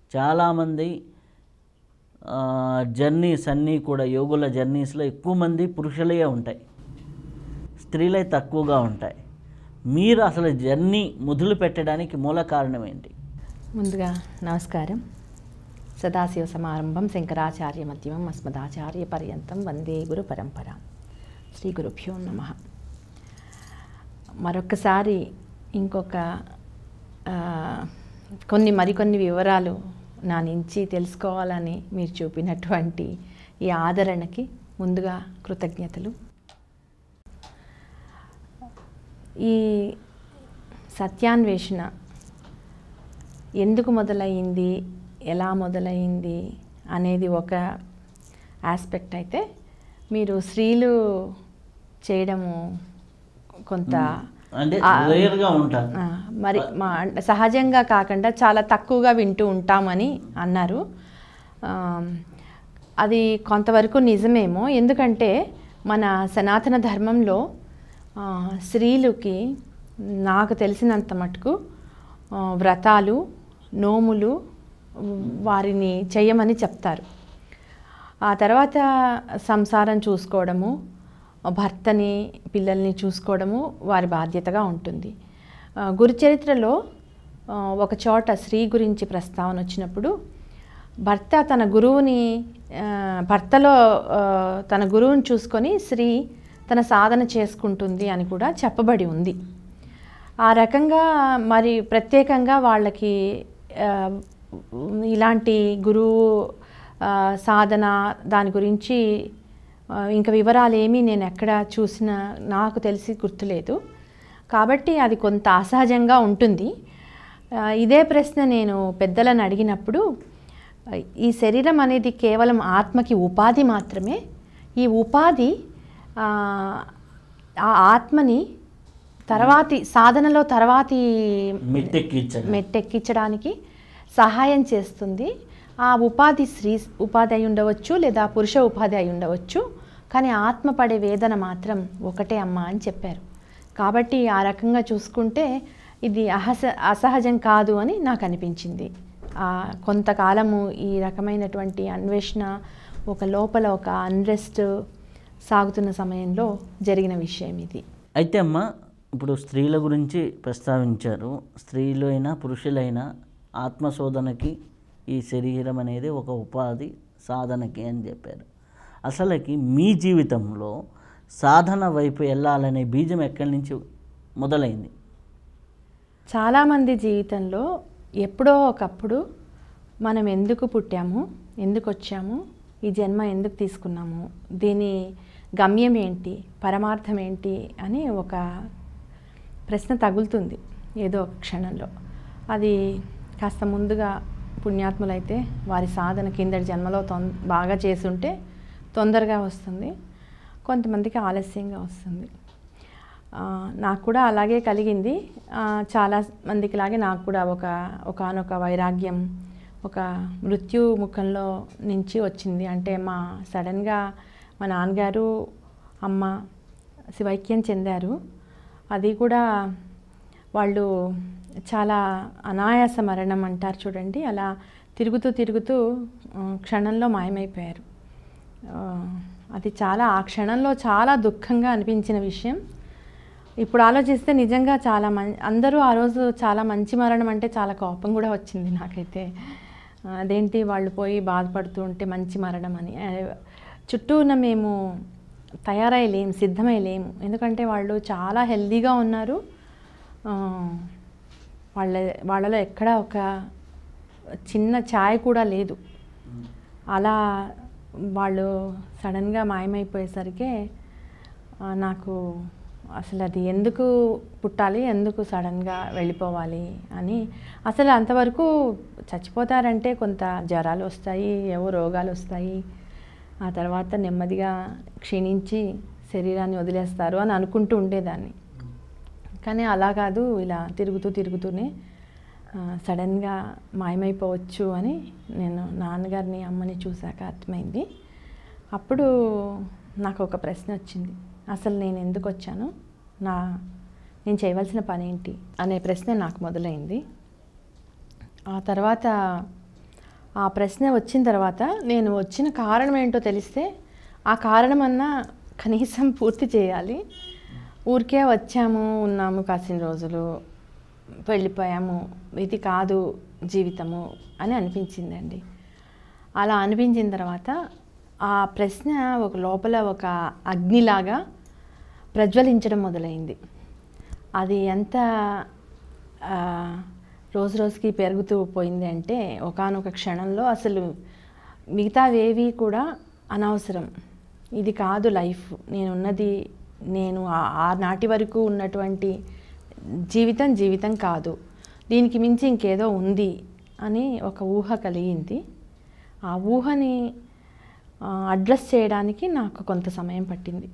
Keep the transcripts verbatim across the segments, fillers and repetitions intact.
చాలామంది జర్నీస్ అన్నీ కూడా యోగుల జర్నీస్లో ఎక్కువ మంది పురుషులే ఉంటాయి, స్త్రీలే తక్కువగా ఉంటాయి. మీరు అసలు జర్నీ మొదలు పెట్టడానికి మూల కారణం ఏంటి? ముందుగా నమస్కారం. సదాశివ సమారంభం శంకరాచార్య మధ్యమం అస్మదాచార్య పర్యంతం వందే గురు పరంపర. శ్రీ గురుభ్యో నమః. మరొకసారి ఇంకొక కొన్ని మరికొన్ని వివరాలు నా నుంచి తెలుసుకోవాలని మీరు చూపినటువంటి ఈ ఆదరణకి ముందుగా కృతజ్ఞతలు. ఈ సత్యాన్వేషణ ఎందుకు మొదలైంది, ఎలా మొదలైంది అనేది ఒక ఆస్పెక్ట్ అయితే, మీరు స్త్రీలు చేయడము కొంత మరి మా సహజంగా కాకుండా చాలా తక్కువగా వింటూ ఉంటామని అన్నారు. అది కొంతవరకు నిజమేమో. ఎందుకంటే మన సనాతన ధర్మంలో స్త్రీలకి నాకు తెలిసినంత మటుకు వ్రతాలు, నోములు వారిని చేయమని చెప్తారు. ఆ తర్వాత సంసారం చూసుకోవడము, భర్తని పిల్లల్ని చూసుకోవడము వారి బాధ్యతగా ఉంటుంది. గురుచరిత్రలో ఒక చోట స్త్రీ గురించి ప్రస్తావన వచ్చినప్పుడు భర్త తన గురువుని భర్తలో తన గురువుని చూసుకొని స్త్రీ తన సాధన చేసుకుంటుంది అని కూడా చెప్పబడి ఉంది. ఆ రకంగా మరి ప్రత్యేకంగా వాళ్ళకి ఇలాంటి గురువు సాధన దాని గురించి ఇంకా వివరాలు ఏమీ నేను ఎక్కడ చూసినా నాకు తెలిసి గుర్తులేదు. కాబట్టి అది కొంత అసహజంగా ఉంటుంది. ఇదే ప్రశ్న నేను పెద్దలను అడిగినప్పుడు, ఈ శరీరం అనేది కేవలం ఆత్మకి ఉపాధి మాత్రమే. ఈ ఉపాధి ఆ ఆత్మని తర్వాతి సాధనలో తర్వాతి మెట్టెక్కించడానికి సహాయం చేస్తుంది. ఆ ఉపాధి స్త్రీ ఉపాధి అయి ఉండవచ్చు, లేదా పురుష ఉపాధి అయి ఉండవచ్చు, కానీ ఆత్మ పడే వేదన మాత్రం ఒకటే అమ్మ అని చెప్పారు. కాబట్టి ఆ రకంగా చూసుకుంటే ఇది అహస అసహజం కాదు అని నాకు అనిపించింది. కొంతకాలము ఈ రకమైనటువంటి అన్వేషణ ఒక లోపల ఒక అన్రెస్ట్ సాగుతున్న సమయంలో జరిగిన విషయం ఇది. అయితే అమ్మ, ఇప్పుడు స్త్రీల గురించి ప్రస్తావించారు. స్త్రీలైనా పురుషులైనా ఆత్మశోధనకి ఈ శరీరం అనేది ఒక ఉపాధి సాధనకి అని చెప్పారు. అసలుకి మీ జీవితంలో సాధన వైపు వెళ్ళాలనే బీజం ఎక్కడి నుంచి మొదలైంది? చాలామంది జీవితంలో ఎప్పుడో ఒకప్పుడు మనం ఎందుకు పుట్టాము, ఎందుకు వచ్చాము, ఈ జన్మ ఎందుకు తీసుకున్నాము, దీని గమ్యం ఏంటి, పరమార్థం ఏంటి అని ఒక ప్రశ్న తగులుతుంది ఏదో ఒక క్షణంలో. అది కాస్త ముందుగా పుణ్యాత్ములైతే వారి సాధన కిందటి జన్మలో తొం బాగా చేసుంటే తొందరగా వస్తుంది, కొంతమందికి ఆలస్యంగా వస్తుంది. నాకు కూడా అలాగే కలిగింది. చాలా మందికి లాగే నాకు కూడా ఒక ఒకానొక వైరాగ్యం, ఒక మృత్యు ముఖంలో నుంచి వచ్చింది. అంటే మా సడన్గా మా నాన్నగారు అమ్మ శివైక్యం చెందారు. అది కూడా వాళ్ళు చాలా అనాయాస మరణం అంటారు చూడండి, అలా తిరుగుతూ తిరుగుతూ క్షణంలో మాయమైపోయారు. అది చాలా ఆ క్షణంలో చాలా దుఃఖంగా అనిపించిన విషయం. ఇప్పుడు ఆలోచిస్తే నిజంగా చాలా మం అందరూ ఆ రోజు చాలా మంచి మరణం అంటే చాలా కోపం కూడా వచ్చింది నాకైతే. అదేంటి వాళ్ళు పోయి బాధపడుతూ ఉంటే మంచి మరణం అని. చుట్టూ ఉన్న మేము తయారయ్యలేము, సిద్ధమయ్యలేము. ఎందుకంటే వాళ్ళు చాలా హెల్దీగా ఉన్నారు. వాళ్ళ వాళ్ళలో ఎక్కడ ఒక చిన్న ఛాయ్ కూడా లేదు. అలా వాళ్ళు సడన్గా మాయమైపోయేసరికి నాకు అసలు అది ఎందుకు పుట్టాలి, ఎందుకు సడన్గా వెళ్ళిపోవాలి అని. అసలు అంతవరకు చచ్చిపోతారంటే కొంత జ్వరాలు వస్తాయి, ఏవో రోగాలు వస్తాయి, ఆ తర్వాత నెమ్మదిగా క్షీణించి శరీరాన్ని వదిలేస్తారు అని అనుకుంటూ ఉండేదాన్ని. కానీ అలా కాదు, ఇలా తిరుగుతూ తిరుగుతూనే సడన్గా మాయమైపోవచ్చు అని నేను నాన్నగారిని అమ్మని చూశాక అర్థమైంది. అప్పుడు నాకు ఒక ప్రశ్న వచ్చింది, అసలు నేను ఎందుకు వచ్చాను, నా నేను చేయవలసిన పని ఏంటి అనే ప్రశ్న నాకు మొదలైంది. ఆ తర్వాత ఆ ప్రశ్న వచ్చిన తర్వాత నేను వచ్చిన కారణం ఏంటో తెలిస్తే ఆ కారణం అన్నా కనీసం పూర్తి చేయాలి. ఊరికే వచ్చాము, ఉన్నాము కాసిన రోజులు, వెళ్ళిపోయాము, ఇది కాదు జీవితము అని అనిపించిందండి. అలా అనిపించిన తర్వాత ఆ ప్రశ్న ఒక లోపల ఒక అగ్నిలాగా ప్రజ్వలించడం మొదలైంది. అది ఎంత రోజు రోజుకి పెరుగుతూ పోయింది అంటే ఒకానొక క్షణంలో అసలు మిగతావేవి కూడా అనవసరం, ఇది కాదు లైఫ్, నేనున్నది నేను ఆనాటి వరకు ఉన్నటువంటి జీవితం జీవితం కాదు, దీనికి మించి ఇంకేదో ఉంది అని ఒక ఊహ కలిగింది. ఆ ఊహని అడ్రస్ చేయడానికి నాకు కొంత సమయం పట్టింది.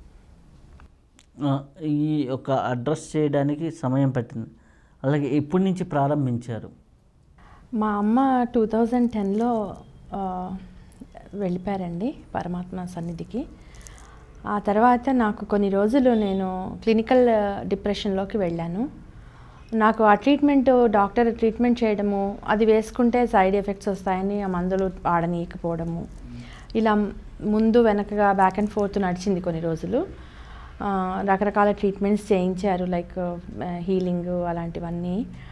ఈ ఒక అడ్రస్ చేయడానికి సమయం పట్టింది. అలాగే ఎప్పటి నుంచి ప్రారంభించారు? మా అమ్మ టూ థౌజండ్ టెన్లో వెళ్ళిపోయారండి పరమాత్మ సన్నిధికి. ఆ తర్వాత నాకు కొన్ని రోజులు నేను క్లినికల్ డిప్రెషన్లోకి వెళ్ళాను. నాకు ఆ ట్రీట్మెంట్, డాక్టర్ ట్రీట్మెంట్ చేయడము, అది వేసుకుంటే సైడ్ ఎఫెక్ట్స్ వస్తాయని ఆ మందులు వాడనీయకపోవడము, ఇలా ముందు వెనకగా బ్యాక్ అండ్ ఫోర్త్ నడిచింది కొన్ని రోజులు. రకరకాల ట్రీట్మెంట్స్ చేయించారు, లైక్ హీలింగ్ అలాంటివన్నీ.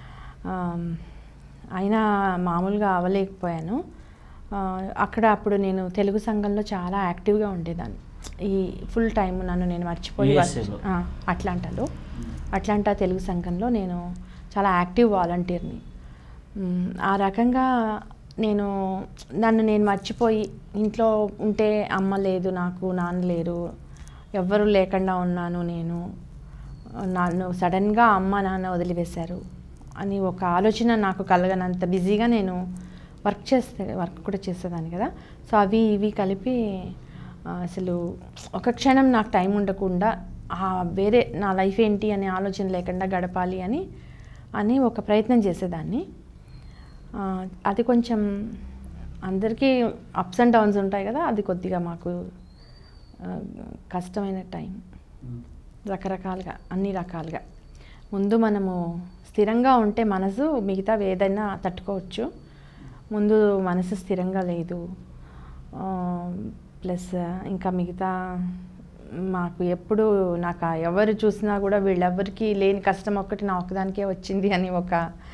అయినా మామూలుగా అవ్వలేకపోయాను. అక్కడ అప్పుడు నేను తెలుగు సంఘంలో చాలా యాక్టివ్గా ఉండేదాన్ని. ఈ ఫుల్ టైం నన్ను నేను మర్చిపోయి అట్లాంటాలో అట్లాంటా తెలుగు సంఘంలో నేను చాలా యాక్టివ్ వాలంటీర్ని. ఆ రకంగా నేను నన్ను నేను మర్చిపోయి ఇంట్లో ఉంటే అమ్మ లేదు, నాకు నాన్న లేరు, ఎవ్వరూ లేకుండా ఉన్నాను నేను, నన్ను సడన్గా అమ్మ నాన్న వదిలివేశారు అని ఒక ఆలోచన నాకు కలగనంత బిజీగా నేను వర్క్ చేస్తే వర్క్ కూడా చేసేదాన్ని కదా. సో అవి ఇవి కలిపి అసలు ఒక క్షణం నాకు టైం ఉండకుండా వేరే నా లైఫ్ ఏంటి అనే ఆలోచన లేకుండా గడపాలి అని అని ఒక ప్రయత్నం చేసేదాన్ని. అది కొంచెం అందరికీ అప్స్ అండ్ డౌన్స్ ఉంటాయి కదా, అది కొద్దిగా మాకు కష్టమైన టైం. రకరకాలుగా అన్ని రకాలుగా ముందు మనము స్థిరంగా ఉంటే మనసు మిగతా ఏదైనా తట్టుకోవచ్చు. ముందు మనసు స్థిరంగా లేదు, ప్లస్ ఇంకా మిగతా మాకు ఎప్పుడు నాకు ఎవరు చూసినా కూడా వీళ్ళెవ్వరికి లేని కష్టం ఒక్కటి నా ఒక్కదానికే వచ్చింది అని ఒక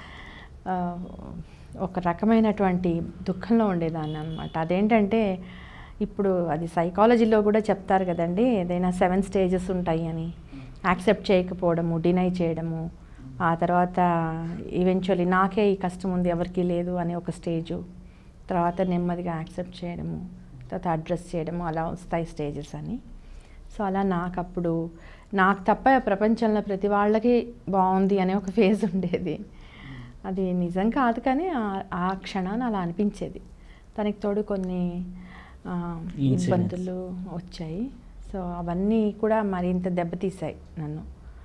ఒక రకమైనటువంటి దుఃఖంలో ఉండేదాన్ని అనమాట. అదేంటంటే ఇప్పుడు అది సైకాలజీలో కూడా చెప్తారు కదండి, ఏదైనా సెవెన్ స్టేజెస్ ఉంటాయి అని. యాక్సెప్ట్ చేయకపోవడము, డినై చేయడము, ఆ తర్వాత ఈవెన్చువల్లీ నాకే ఈ కష్టం ఉంది ఎవరికి లేదు అనే ఒక స్టేజు, తర్వాత నెమ్మదిగా యాక్సెప్ట్ చేయడము, తర్వాత అడ్రస్ చేయడము, అలా వస్తాయి స్టేజెస్ అని. సో అలా నాకు అప్పుడు నాకు తప్ప ప్రపంచంలో ప్రతి వాళ్ళకి బాగుంది అనే ఒక ఫేజ్ ఉండేది. అది నిజం కాదు కానీ ఆ క్షణాన అలా అనిపించేది. దానికి తోడు కొన్ని ఇబ్బందులు వచ్చాయి. సో అవన్నీ కూడా మరింత దెబ్బతీసాయి నన్ను.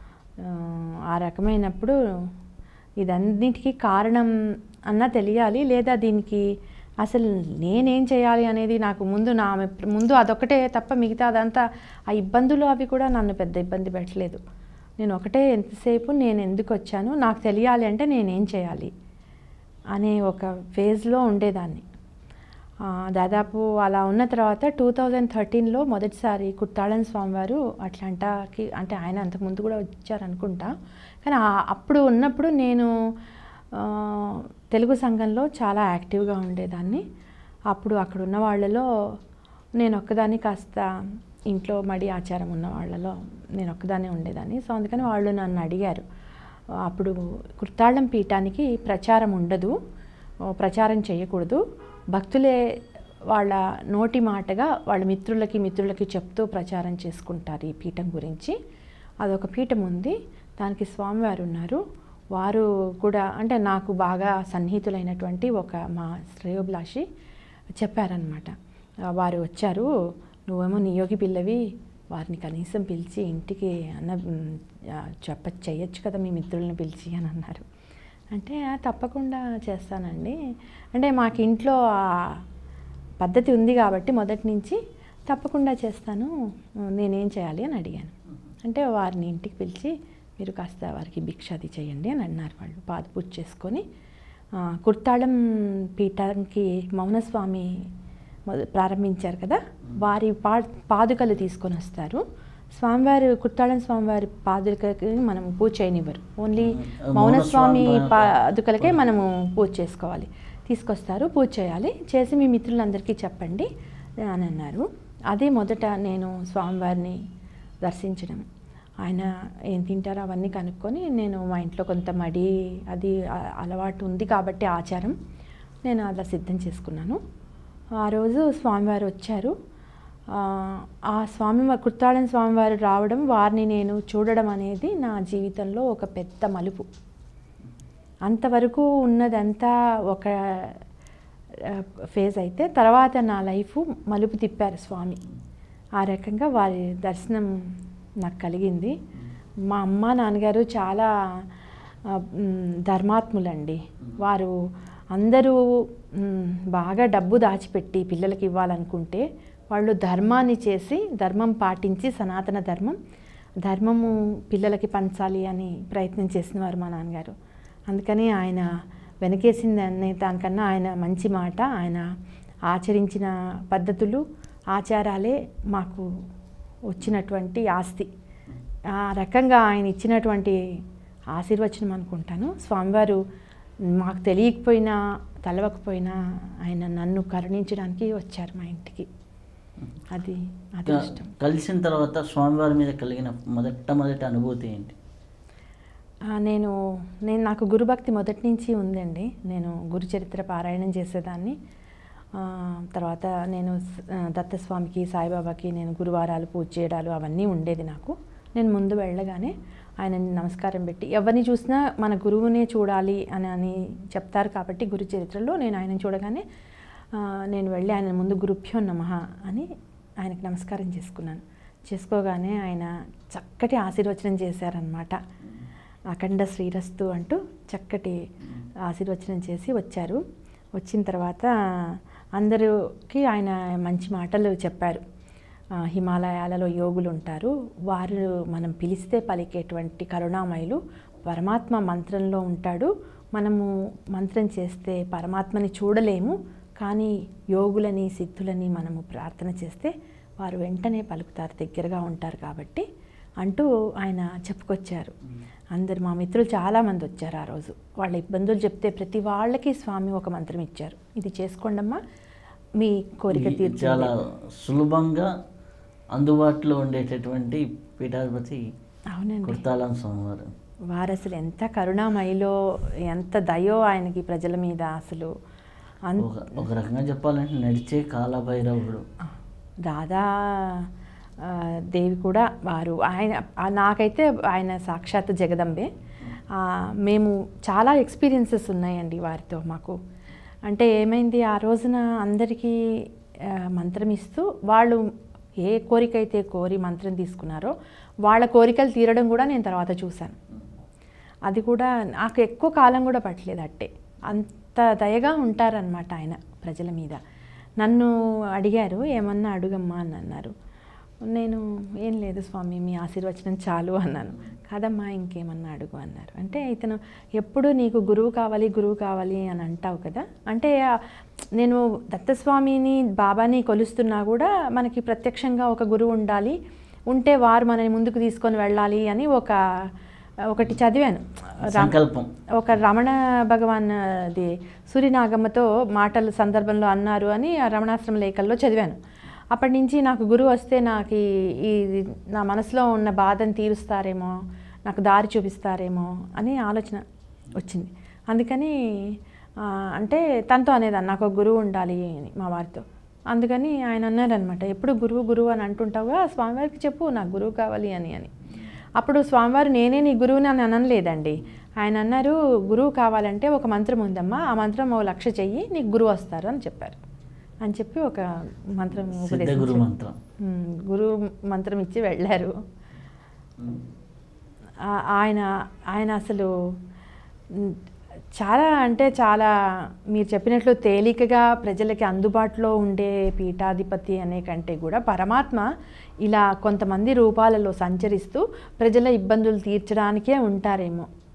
ఆ రకమైనప్పుడు ఇదన్నిటికీ కారణం అన్నా తెలియాలి, లేదా దీనికి అసలు నేనేం చేయాలి అనేది నాకు ముందు నా ముందు అదొకటే తప్ప మిగతా అదంతా ఆ ఇబ్బందులు అవి కూడా నన్ను పెద్ద ఇబ్బంది పెట్టలేదు. నేను ఒకటే ఎంతసేపు నేను ఎందుకు వచ్చాను, నాకు తెలియాలి అంటే నేనేం చేయాలి అనే ఒక ఫేజ్లో ఉండేదాన్ని. దాదాపు అలా ఉన్న తర్వాత టూ థౌజండ్ థర్టీన్లో మొదటిసారి కుర్తాళన్ స్వామివారు అట్లాంటాకి, అంటే ఆయన అంతకుముందు కూడా వచ్చారనుకుంటా, కానీ అప్పుడు ఉన్నప్పుడు నేను తెలుగు సంఘంలో చాలా యాక్టివ్గా ఉండేదాన్ని. అప్పుడు అక్కడ ఉన్న వాళ్ళలో నేను ఒక్కదాన్ని, కాస్త ఇంట్లో మడి ఆచారం ఉన్న వాళ్ళలో నేను ఒక్కదాన్నే ఉండేదాన్ని. సో అందుకని వాళ్ళు నన్ను అడిగారు, అప్పుడు కుర్తాళం పీఠానికి ప్రచారం ఉండదు, ప్రచారం చేయకూడదు, భక్తులే వాళ్ళ నోటి మాటగా వాళ్ళ మిత్రులకి మిత్రులకి చెప్తూ ప్రచారం చేసుకుంటారు ఈ పీఠం గురించి. అదొక పీఠం ఉంది, దానికి స్వామివారు ఉన్నారు, వారు కూడా అంటే నాకు బాగా సన్నిహితులైనటువంటి ఒక మా శ్రేయోభిలాషి చెప్పారనమాట. వారు వచ్చారు, నువ్వేమో నియోగి పిల్లవి, వారిని కనీసం పిలిచి ఇంటికి అన్న చెప్ప చేయొచ్చు కదా మీ మిత్రులను పిలిచి అని అన్నారు. అంటే తప్పకుండా చేస్తానండి, అంటే మాకు ఇంట్లో పద్ధతి ఉంది కాబట్టి మొదటి నుంచి తప్పకుండా చేస్తాను, నేనేం చేయాలి అని అడిగాను. అంటే వారిని ఇంటికి పిలిచి మీరు కాస్త వారికి భిక్ష అది చేయండి అని అన్నారు. వాళ్ళు పాద పూజ చేసుకొని కుర్తాళం పీఠానికి మౌనస్వామి ప్రారంభించారు కదా, వారి పా పాదుకలు తీసుకొని వస్తారు. స్వామివారు కుర్తాళం స్వామివారి పాదుకలకి మనం పూజ చేయనివ్వరు, ఓన్లీ మౌనస్వామి పాదుకలకే మనము పూజ చేసుకోవాలి. తీసుకొస్తారు, పూజ చేయాలి, చేసి మీ మిత్రులందరికీ చెప్పండి అని అన్నారు. అదే మొదట నేను స్వామివారిని దర్శించడం. ఆయన ఏం తింటారో అవన్నీ కనుక్కొని, నేను మా ఇంట్లో కొంత మడి అది అలవాటు ఉంది కాబట్టి ఆచారం, నేను అలా సిద్ధం చేసుకున్నాను. ఆ రోజు స్వామివారు వచ్చారు. ఆ స్వామివారి కుర్తాళం స్వామివారు రావడం, వారిని నేను చూడడం అనేది నా జీవితంలో ఒక పెద్ద మలుపు. అంతవరకు ఉన్నదంతా ఒక ఫేజ్ అయితే, తర్వాత నా లైఫ్ మలుపు తిప్పారు స్వామి. ఆ రకంగా వారి దర్శనం నాకు కలిగింది. మా అమ్మ నాన్నగారు చాలా ధర్మాత్ములండి. వారు అందరూ బాగా డబ్బు దాచిపెట్టి పిల్లలకి ఇవ్వాలనుకుంటే వాళ్ళు ధర్మాన్ని చేసి, ధర్మం పాటించి, సనాతన ధర్మం ధర్మము పిల్లలకి పంచాలి అని ప్రయత్నం చేసినవారు మా నాన్నగారు. అందుకని ఆయన వెనకేసింది అనే దానికన్నా ఆయన మంచి మాట, ఆయన ఆచరించిన పద్ధతులు ఆచారాలే మాకు వచ్చినటువంటి ఆస్తి. ఆ రకంగా ఆయన ఇచ్చినటువంటి ఆశీర్వచనం అనుకుంటాను. స్వామివారు మాకు తెలియకపోయినా తెలవకపోయినా ఆయన నన్ను కరుణించడానికి వచ్చారు మా ఇంటికి. అది అదృష్టం. కలిసిన తర్వాత స్వామివారి మీద కలిగిన మొదట అనుభూతి ఏంటి? నేను నేను నాకు గురుభక్తి మొదటి నుంచి ఉందండి. నేను గురు చరిత్ర పారాయణం చేసేదాన్ని. తర్వాత నేను దత్తస్వామికి, సాయిబాబాకి నేను గురువారాలు పూజ చేయడాలు అవన్నీ ఉండేది నాకు. నేను ముందు వెళ్ళగానే ఆయనని నమస్కారం పెట్టి, ఎవరిని చూసినా మన గురువునే చూడాలి అని అని చెప్తారు కాబట్టి గురు చరిత్రలో నేను ఆయనను చూడగానే నేను వెళ్ళి ఆయన ముందు గురుభ్యో నమః అని ఆయనకు నమస్కారం చేసుకున్నాను. చేసుకోగానే ఆయన చక్కటి ఆశీర్వచనం చేశారనమాట. అఖండ శ్రీరస్తు అంటూ చక్కటి ఆశీర్వచనం చేసి వచ్చారు. వచ్చిన తర్వాత అందరికీ ఆయన మంచి మాటలు చెప్పారు. హిమాలయాలలో యోగులు ఉంటారు, వారు మనం పిలిస్తే పలికేటువంటి కరుణామయులు. పరమాత్మ మంత్రంలో ఉంటాడు, మనము మంత్రం చేస్తే పరమాత్మని చూడలేము, కానీ యోగులని సిద్ధులని మనము ప్రార్థన చేస్తే వారు వెంటనే పలుకుతారు, దగ్గరగా ఉంటారు కాబట్టి అంటూ ఆయన చెప్పుకొచ్చారు. అందరు మా మిత్రులు చాలామంది వచ్చారు ఆ రోజు. వాళ్ళ ఇబ్బందులు చెప్తే ప్రతి వాళ్ళకి స్వామి ఒక మంత్రం ఇచ్చారు, ఇది చేసుకోండమ్మా మీ కోరిక తీర్చు. చాలా సులభంగా అందుబాటులో ఉండేటటువంటి పీఠాధిపతి అవునండి కుర్తాళం స్వామివారు. వారు అసలు ఎంత కరుణామయిలో, ఎంత దయో ఆయనకి ప్రజల మీద. అసలు ఒక రకంగా చెప్పాలంటే నడిచే కాలభైరవుడు. రాధా దేవి కూడా వారు. ఆయన నాకైతే ఆయన సాక్షాత్ జగదంబే. మేము చాలా ఎక్స్పీరియన్సెస్ ఉన్నాయండి వారితో మాకు. అంటే ఏమైంది, ఆ రోజున అందరికీ మంత్రం ఇస్తూ వాళ్ళు ఏ కోరిక అయితే కోరి మంత్రం తీసుకున్నారో వాళ్ళ కోరికలు తీరడం కూడా నేను తర్వాత చూశాను. అది కూడా నాకు ఎక్కువ కాలం కూడా పట్టలేదు. అట్టే అంత దయగా ఉంటారనమాట ఆయన ప్రజల మీద. నన్ను అడిగారు, ఏమన్నా అడుగమ్మా అని అన్నారు. నేను ఏం లేదు స్వామి, మీ ఆశీర్వచనం చాలు అన్నాను. కాదమ్మా ఇంకేమన్నా అడుగు అన్నారు. అంటే ఇతను ఎప్పుడు నీకు గురువు కావాలి గురువు కావాలి అని అంటావు కదా, అంటే నేను దత్తస్వామిని బాబాని కొలుస్తున్నా కూడా మనకి ప్రత్యక్షంగా ఒక గురువు ఉండాలి, ఉంటే వారు మనని ముందుకు తీసుకొని వెళ్ళాలి అని ఒక ఒకటి చదివాను. సంకల్పం ఒక రమణ భగవాన్ అది సూర్యనాగమ్మతో మాటల సందర్భంలో అన్నారు అని ఆ రమణాశ్రమ లేఖల్లో చదివాను. అప్పటి నుంచి నాకు గురువు వస్తే నాకు ఈ నా మనసులో ఉన్న బాధను తీరుస్తారేమో, నాకు దారి చూపిస్తారేమో అని ఆలోచన వచ్చింది. అందుకని అంటే తనతో అనేదాన్ని నాకు ఒక గురువు ఉండాలి అని మా వారితో. అందుకని ఆయన అన్నారనమాట, ఎప్పుడు గురువు గురువు అని అంటుంటావుగా, స్వామివారికి చెప్పు నాకు గురువు కావాలి అని అని. అప్పుడు స్వామివారు నేనే నీ గురువుని అని అనలేదండి. ఆయన అన్నారు, గురువు కావాలంటే ఒక మంత్రం ఉందమ్మా, ఆ మంత్రం ఓ లక్ష చెయ్యి నీకు గురువు వస్తారు అని చెప్పారు. అని చెప్పి ఒక మంత్రం గురు మంత్రం గురువు మంత్రం ఇచ్చి వెళ్ళారు. ఆయన ఆయన అసలు చాలా అంటే చాలా మీరు చెప్పినట్లు తేలికగా ప్రజలకి అందుబాటులో ఉండే పీఠాధిపతి అనే కంటే కూడా పరమాత్మ ఇలా కొంతమంది రూపాలలో సంచరిస్తూ ప్రజల ఇబ్బందులు తీర్చడానికే ఉంటారేమో